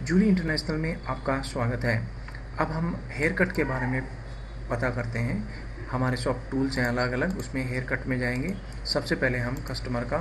Jully international में आपका स्वागत है। अब हम हेयर कट के बारे में पता करते हैं। हमारे सॉफ्ट टूल्स हैं अलग अलग, उसमें हेयर कट में जाएंगे। सबसे पहले हम कस्टमर का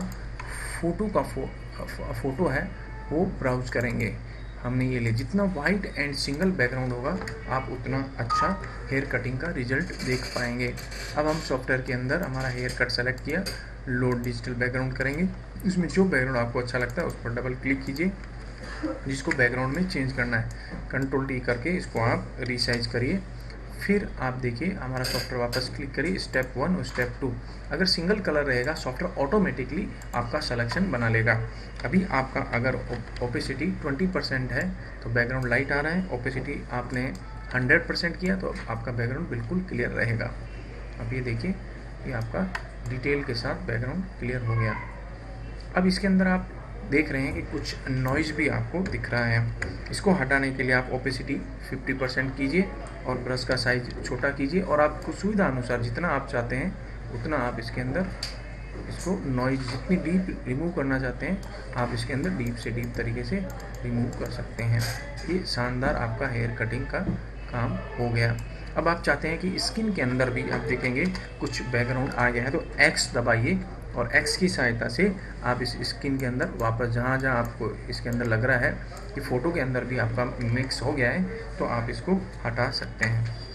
फ़ोटो है वो ब्राउज़ करेंगे। हमने ये ले, जितना वाइट एंड सिंगल बैकग्राउंड होगा आप उतना अच्छा हेयर कटिंग का रिजल्ट देख पाएंगे। अब हम सॉफ्टवेयर के अंदर हमारा हेयर कट सेलेक्ट किया, लोड डिजिटल बैकग्राउंड करेंगे। इसमें जो बैकग्राउंड आपको अच्छा लगता है उस पर डबल क्लिक कीजिए। जिसको बैकग्राउंड में चेंज करना है, कंट्रोल टी करके इसको आप रिसाइज करिए। फिर आप देखिए हमारा सॉफ्टवेयर वापस क्लिक करिए, स्टेप 1 और स्टेप 2। अगर सिंगल कलर रहेगा सॉफ्टवेयर ऑटोमेटिकली आपका सिलेक्शन बना लेगा। अभी आपका अगर ओपेसिटी 20% है तो बैकग्राउंड लाइट आ रहा है, ओपेसिटी आपने 100% किया तो आपका बैकग्राउंड बिल्कुल क्लियर रहेगा। अब ये देखिए, ये आपका डिटेल के साथ बैकग्राउंड क्लियर हो गया। अब इसके अंदर आप देख रहे हैं कि कुछ नॉइज़ भी आपको दिख रहा है। इसको हटाने के लिए आप ओपेसिटी 50% कीजिए और ब्रश का साइज छोटा कीजिए, और आपको सुविधा अनुसार जितना आप चाहते हैं उतना आप इसके अंदर इसको नॉइज़ जितनी डीप रिमूव करना चाहते हैं आप इसके अंदर डीप से डीप तरीके से रिमूव कर सकते हैं। ये शानदार आपका हेयर कटिंग का काम हो गया। अब आप चाहते हैं कि स्किन के अंदर भी आप देखेंगे कुछ बैकग्राउंड आ गया है तो एक्स दबाइए, और एक्स की सहायता से आप इस स्किन के अंदर वापस जहाँ जहाँ आपको इसके अंदर लग रहा है कि फ़ोटो के अंदर भी आपका मिक्स हो गया है तो आप इसको हटा सकते हैं।